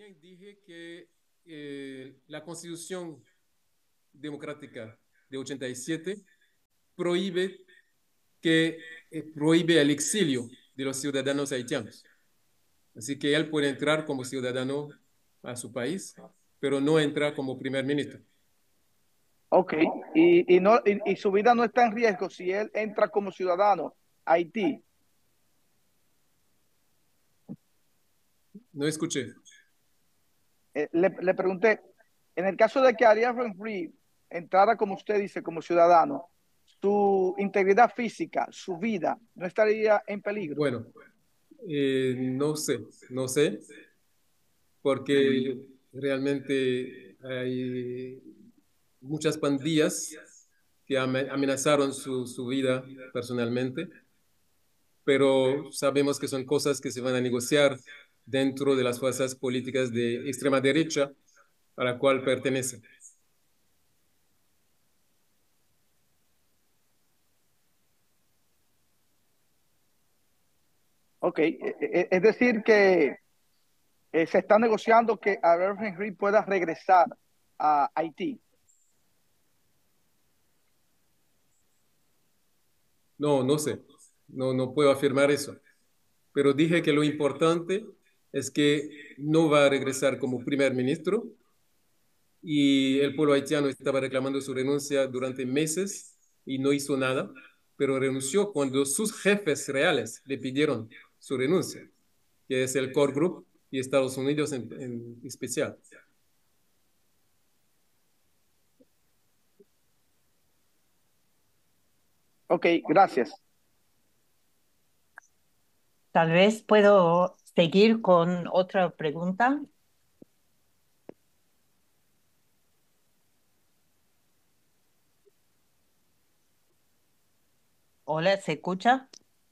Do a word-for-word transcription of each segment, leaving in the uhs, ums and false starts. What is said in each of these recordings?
También dije que eh, la Constitución Democrática de ochenta y siete prohíbe, que, eh, prohíbe el exilio de los ciudadanos haitianos. Así que él puede entrar como ciudadano a su país, pero no entra como primer ministro. Ok, y, y, no, y, y su vida no está en riesgo si él entra como ciudadano a Haití. No escuché. Eh, le, le pregunté, en el caso de que Ariel Henry entrara, como usted dice, como ciudadano, su integridad física, su vida, no estaría en peligro. Bueno, eh, no sé, no sé, porque realmente hay muchas pandillas que ame- amenazaron su, su vida personalmente, pero sabemos que son cosas que se van a negociar dentro de las fuerzas políticas de extrema derecha a la cual pertenece. Ok, eh, eh, es decir que eh, se está negociando que Ariel Henry pueda regresar a Haití. No, no sé, no, no puedo afirmar eso, pero dije que lo importante es que no va a regresar como primer ministro y el pueblo haitiano estaba reclamando su renuncia durante meses y no hizo nada, pero renunció cuando sus jefes reales le pidieron su renuncia, que es el Core Group y Estados Unidos en, en especial. Ok, gracias. Tal vez puedo seguir con otra pregunta. Hola, ¿se escucha?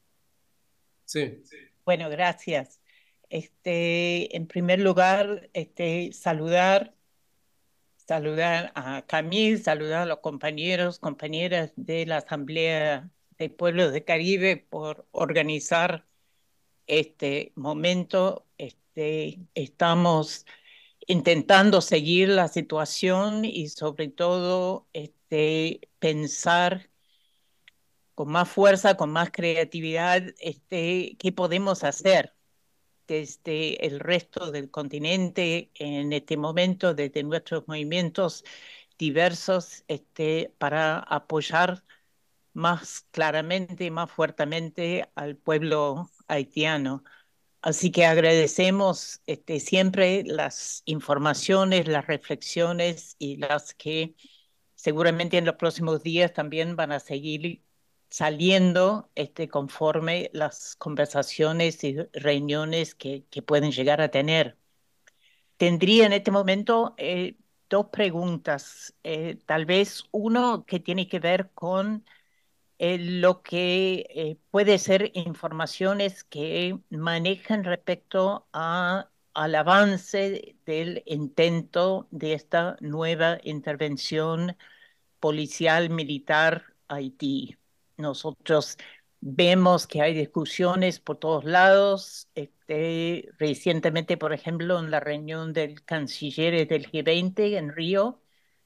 Sí, Bueno, gracias. Este, en primer lugar, este, saludar, saludar a Camille, saludar a los compañeros, compañeras de la Asamblea de Pueblos del Caribe por organizar este momento. Este, estamos intentando seguir la situación y sobre todo este, pensar con más fuerza, con más creatividad, este, qué podemos hacer desde el resto del continente en este momento, desde nuestros movimientos diversos, este, para apoyar más claramente, más fuertemente al pueblo haitiano. Así que agradecemos este, siempre las informaciones, las reflexiones y las que seguramente en los próximos días también van a seguir saliendo este, conforme las conversaciones y reuniones que, que pueden llegar a tener. Tendría en este momento eh, dos preguntas. Eh, tal vez uno que tiene que ver con eh, lo que eh, puede ser informaciones que manejan respecto a, al avance del intento de esta nueva intervención policial militar Haití. Nosotros vemos que hay discusiones por todos lados. Este, recientemente, por ejemplo, en la reunión del canciller del G veinte en Río,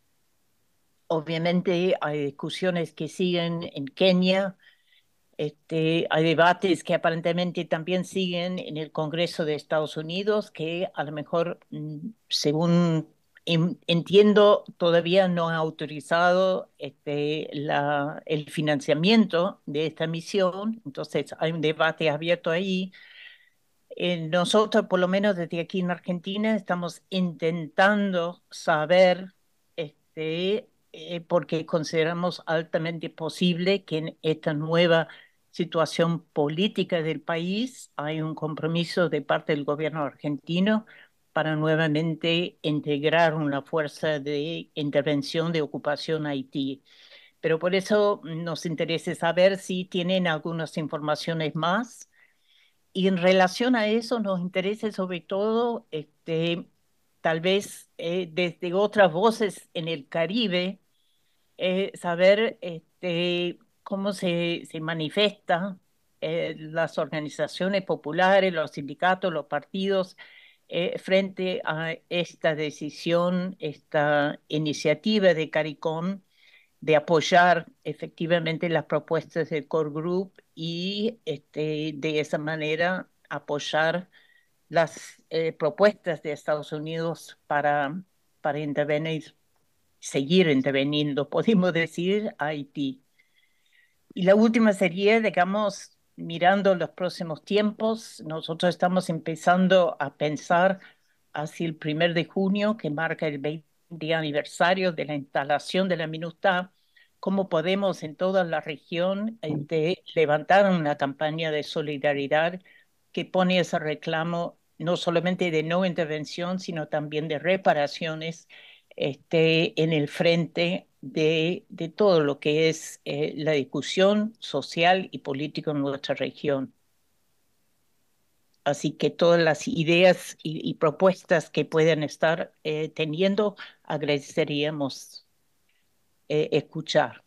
obviamente hay discusiones que siguen en Kenia. Este, hay debates que aparentemente también siguen en el Congreso de Estados Unidos, que a lo mejor, mm, según en- entiendo, todavía no ha autorizado este, la, el financiamiento de esta misión. Entonces, hay un debate abierto ahí. Eh, nosotros, por lo menos desde aquí en Argentina, estamos intentando saber, este, eh, porque consideramos altamente posible que en esta nueva situación política del país hay un compromiso de parte del gobierno argentino para nuevamente integrar una fuerza de intervención de ocupación a Haití. Pero por eso nos interesa saber si tienen algunas informaciones más y en relación a eso nos interesa sobre todo, este, tal vez eh, desde otras voces en el Caribe, eh, saber este, cómo se, se manifiesta eh, las organizaciones populares, los sindicatos, los partidos eh, frente a esta decisión, esta iniciativa de CARICOM de apoyar efectivamente las propuestas del Core Group y este, de esa manera apoyar las eh, propuestas de Estados Unidos para, para intervenir, seguir interveniendo, podemos decir, a Haití. Y la última sería, digamos, mirando los próximos tiempos, nosotros estamos empezando a pensar hacia el primer de junio, que marca el veinte aniversario de la instalación de la MINUSTAH, cómo podemos en toda la región eh, de levantar una campaña de solidaridad que pone ese reclamo no solamente de no intervención, sino también de reparaciones este, en el frente de, de todo lo que es eh, la discusión social y política en nuestra región. Así que todas las ideas y, y propuestas que puedan estar eh, teniendo, agradeceríamos eh, escuchar.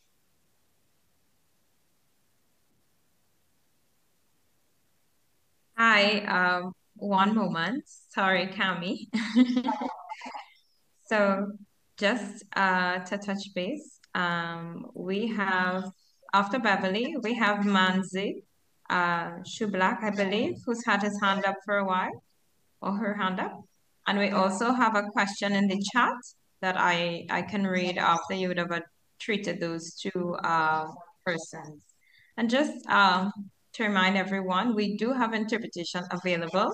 Hi, um, one moment. Sorry, Cami. So just uh, to touch base, um, we have, after Beverly, we have Manzi uh, Shublak, I believe, who's had his hand up for a while, or her hand up. And we also have a question in the chat that I, I can read after you would have treated those two uh, persons. And just um, to remind everyone, we do have interpretation available.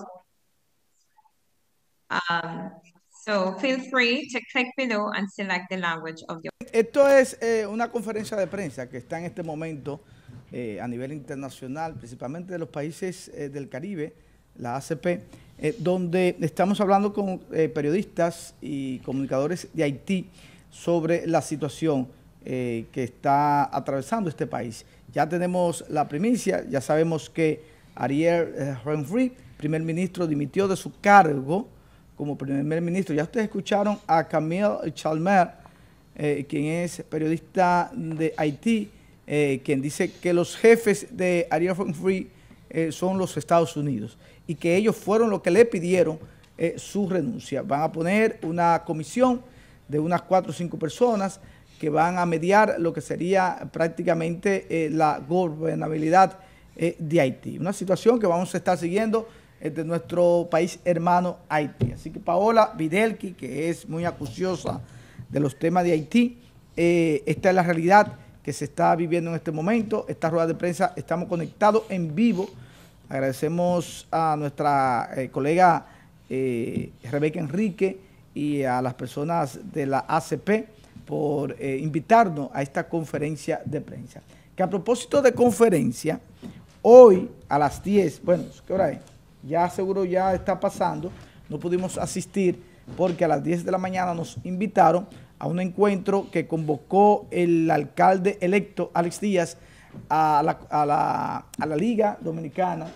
Um, so feel free to click below and select the language of your... Esto es eh, una conferencia de prensa que está en este momento eh, a nivel internacional, principalmente de los países eh, del Caribe, la A C P, eh, donde estamos hablando con eh, periodistas y comunicadores de Haití sobre la situación eh, que está atravesando este país. Ya tenemos la primicia, ya sabemos que Ariel eh, Henry, primer ministro, dimitió de su cargo como primer ministro. Ya ustedes escucharon a Camille Chalmer, eh, quien es periodista de Haití, eh, quien dice que los jefes de Ariel Henry eh, son los Estados Unidos y que ellos fueron los que le pidieron eh, su renuncia. Van a poner una comisión de unas cuatro o cinco personas que van a mediar lo que sería prácticamente eh, la gobernabilidad eh, de Haití. Una situación que vamos a estar siguiendo de nuestro país hermano Haití. Así que Paola Videlki, que es muy acuciosa de los temas de Haití, eh, esta es la realidad que se está viviendo en este momento. Esta rueda de prensa, estamos conectados en vivo. Agradecemos a nuestra eh, colega eh, Rebeca Enrique y a las personas de la A C P por eh, invitarnos a esta conferencia de prensa. Que a propósito de conferencia, hoy a las diez, bueno, ¿qué hora es? Ya seguro ya está pasando, no pudimos asistir porque a las diez de la mañana nos invitaron a un encuentro que convocó el alcalde electo Alex Díaz a la, a la, a la Liga Dominicana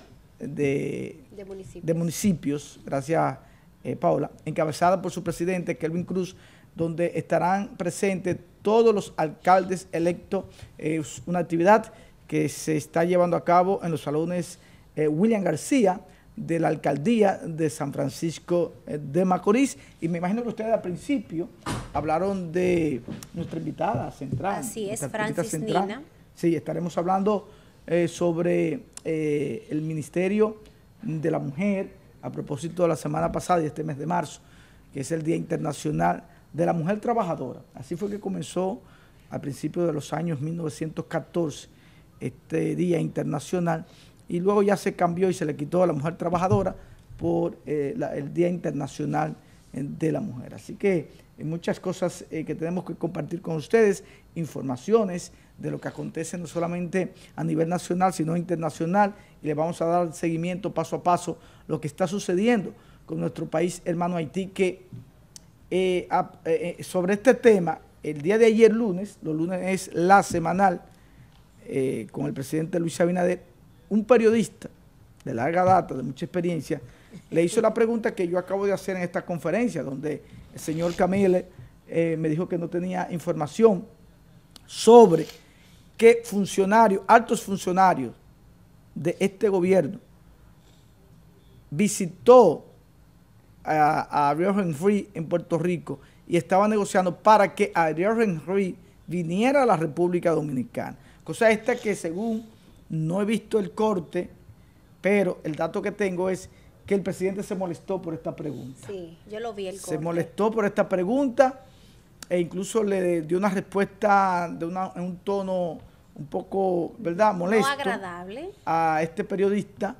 de, de, municipios. de Municipios, gracias eh, Paola, encabezada por su presidente Kelvin Cruz, donde estarán presentes todos los alcaldes electos, eh, una actividad que se está llevando a cabo en los salones eh, William García, de la alcaldía de San Francisco de Macorís, y me imagino que ustedes al principio hablaron de nuestra invitada central. Así es, Francis Nina. Sí, estaremos hablando eh, sobre eh, el Ministerio de la Mujer, a propósito de la semana pasada y este mes de marzo, que es el Día Internacional de la Mujer Trabajadora. Así fue que comenzó al principio de los años mil novecientos catorce este Día Internacional, y luego ya se cambió y se le quitó a la mujer trabajadora por eh, la, el Día Internacional de la Mujer. Así que hay muchas cosas eh, que tenemos que compartir con ustedes, informaciones de lo que acontece no solamente a nivel nacional, sino internacional, y le vamos a dar seguimiento paso a paso lo que está sucediendo con nuestro país hermano Haití, que eh, a, eh, sobre este tema, el día de ayer lunes, los lunes es la semanal, eh, con el presidente Luis Abinader, un periodista de larga data, de mucha experiencia, le hizo la pregunta que yo acabo de hacer en esta conferencia, donde el señor Camille eh, me dijo que no tenía información sobre qué funcionarios, altos funcionarios de este gobierno visitó a, a Ariel Henry en Puerto Rico y estaba negociando para que Ariel Henry viniera a la República Dominicana. Cosa esta que según no he visto el corte, pero el dato que tengo es que el presidente se molestó por esta pregunta. Sí, yo lo vi el corte. Se molestó por esta pregunta e incluso le dio una respuesta de una, en un tono un poco, ¿verdad?, molesto. No agradable. A este periodista,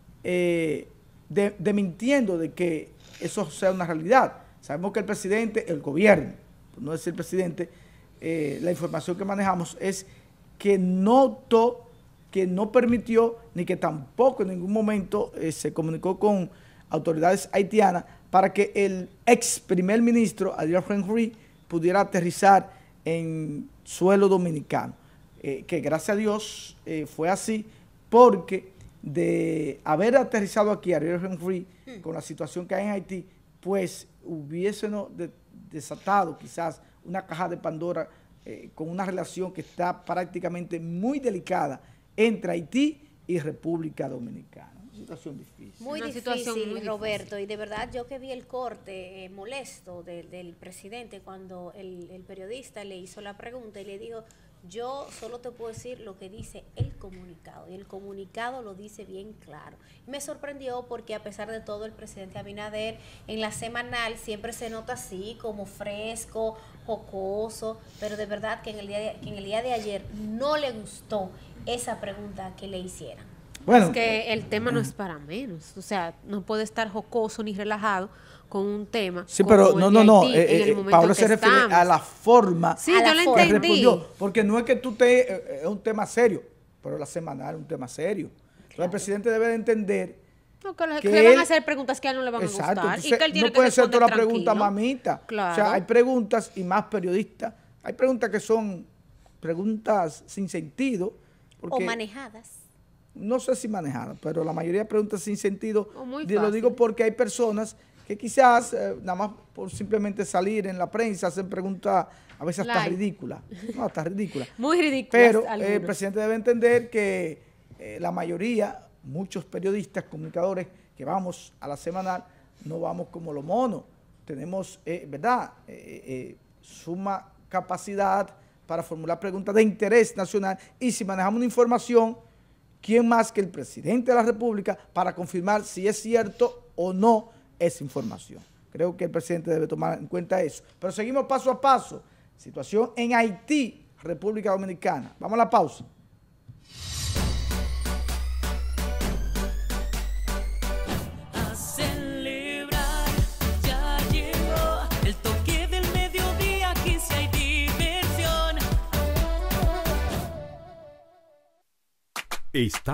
eh, de, de mintiendo de que eso sea una realidad. Sabemos que el presidente, el gobierno, por no decir el presidente, eh, la información que manejamos es que notó, que no permitió, ni que tampoco en ningún momento eh, se comunicó con autoridades haitianas para que el ex primer ministro, Ariel Henry, pudiera aterrizar en suelo dominicano. Eh, que gracias a Dios eh, fue así, porque de haber aterrizado aquí a Ariel Henry mm. con la situación que hay en Haití, pues hubiese ¿no? de, desatado quizás una caja de Pandora eh, con una relación que está prácticamente muy delicada entre Haití y República Dominicana. Una situación difícil. Muy una difícil, situación muy Roberto, difícil. Y de verdad yo que vi el corte eh, molesto de, del presidente cuando el, el periodista le hizo la pregunta y le dijo, yo solo te puedo decir lo que dice el comunicado, y el comunicado lo dice bien claro. Me sorprendió porque a pesar de todo el presidente Abinader en la semanal siempre se nota así, como fresco, jocoso, pero de verdad que en el día de, que en el día de ayer no le gustó esa pregunta que le hicieran. Bueno, es que el tema no es para menos, o sea, no puede estar jocoso ni relajado con un tema. Sí, pero no, no, no, eh, eh, Pablo se refiere a la forma sí, a yo la lo que entendí. respondió, porque no es que tú te, eh, es un tema serio, pero la semanal es un tema serio. Entonces claro. El presidente debe de entender no, que, le, que que le van él, a hacer preguntas que a él no le van exacto, a gustar. Entonces, y que él tiene no puede que ser toda la tranquilo. pregunta mamita. Claro. O sea, hay preguntas, y más periodistas, hay preguntas que son preguntas sin sentido. Porque, o manejadas. No sé si manejadas, pero la mayoría de preguntas sin sentido. Muy lo digo porque hay personas que quizás, eh, nada más por simplemente salir en la prensa, hacen preguntas a veces hasta ridículas. No, hasta ridículas. Muy ridículas. Pero eh, el presidente debe entender que eh, la mayoría, muchos periodistas, comunicadores que vamos a la semanal, no vamos como los monos. Tenemos, eh, ¿verdad?, eh, eh, suma capacidad para formular preguntas de interés nacional, y si manejamos una información, ¿quién más que el presidente de la República para confirmar si es cierto o no esa información? Creo que el presidente debe tomar en cuenta eso. Pero seguimos paso a paso. Situación en Haití, República Dominicana. Vamos a la pausa. Está